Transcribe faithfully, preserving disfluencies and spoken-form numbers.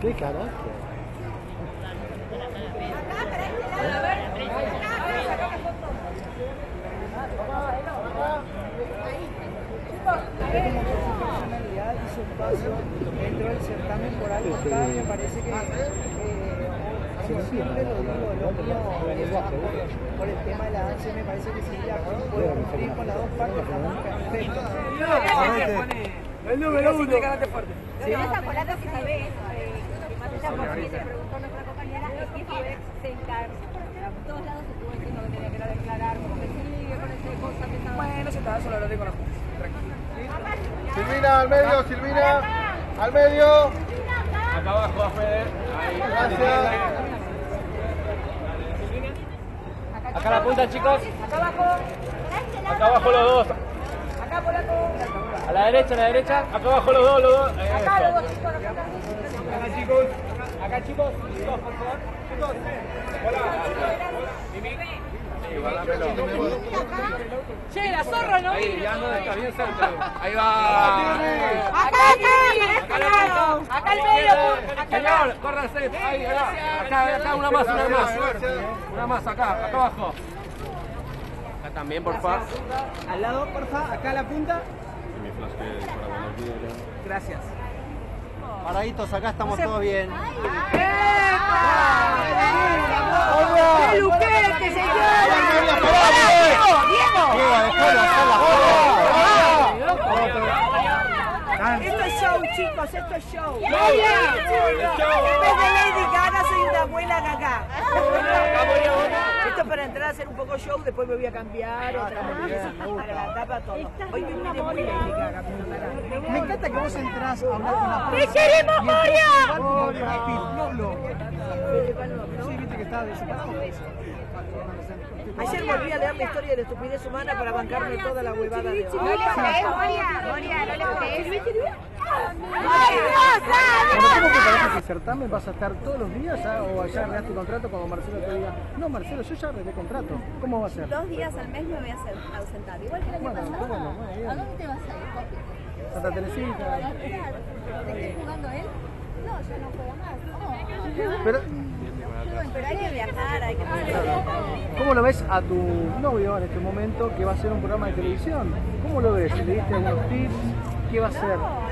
¡Qué carácter! Personalidad y su espacio dentro del certamen por algo acá, me parece que eh, como siempre lo digo, lo mío es más por, por el tema de la danza, me parece que si la puedo cumplir con las dos partes estamos perfectos. El número uno. Sí. Esa palabra que se ve, que más allá por si se preguntó nuestra compañera, es que su ex se encarga. A todos lados estuvo diciendo que tenía que ir a declarar, como que sigue con esa cosa que estaba. Bueno, se estaba solo hablaré con la Junta. Tranquilo. Silvina, al medio, Silvina. Al medio. Acá abajo, Fede. Gracias. Acá la punta, chicos. Acá abajo. Acá abajo los dos. Acá polaco. A la derecha, a la derecha. Acá abajo los dos, los dos. Acá Eso. los dos chicos, acá. Acá, chicos. Acá, chicos. Chicos, por favor. Chicos. Hola. Mimi. Che, la zorra no Ahí, ya no está bien cerca. Ahí va. Acá, acá, acá el medio. Señor, córranse. Ahí, acá, acá, una más, una más. Una más, acá, acá abajo. Acá también, por favor. Al lado, porfa, acá a la punta. Gracias. Paraditos, acá estamos todos bien. ¡Qué luquete, señor! Esto es show, chicos, esto es show. En vez de Lady Gaga, soy una abuela Gaga. Esto es para entrar a hacer un poco show, después me voy a cambiar otra vez. Para la tapa todo. Hoy me vine muy Lady Gaga. Me encanta que vos entrás a hablar con la ¡Te queremos, Moria! Moria! Sí, viste que estaba desocupado. Ayer volví a leer la historia de la estupidez humana para bancarme toda la huevada de hoy. No le jugues, Moria. Moria, no le jugues. ¿Cómo te parece que el certamen vas a estar todos los días ya, o ya arreglaste contrato cuando Marcelo te diga, no Marcelo, yo ya arreglé contrato? ¿Cómo va a ser? Dos días al mes me voy a hacer ausentar, igual que el año Bueno, pasado. bueno, muy bien. ¿A dónde te vas a ir, Copi? Santa Teresita. ¿Te está jugando él? No, ya no juega más. Pero, Pero hay que viajar, hay que hacer. ¿cómo lo ves a tu novio en este momento que va a hacer un programa de televisión? ¿Cómo lo ves? ¿Le diste algunos tips? ¿Qué va a hacer? No,